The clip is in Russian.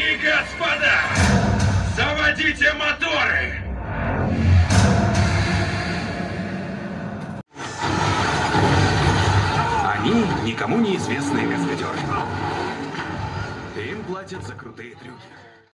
и господа, заводите моторы! Они никому не известные каскадеры. Им платят за крутые трюки.